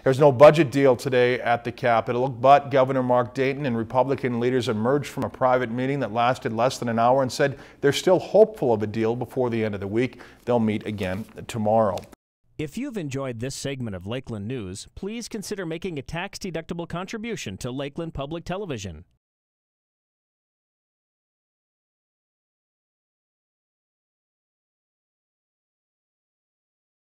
There's no budget deal today at the Capitol, but Governor Mark Dayton and Republican leaders emerged from a private meeting that lasted less than an hour and said they're still hopeful of a deal before the end of the week. They'll meet again tomorrow. If you've enjoyed this segment of Lakeland News, please consider making a tax-deductible contribution to Lakeland Public Television.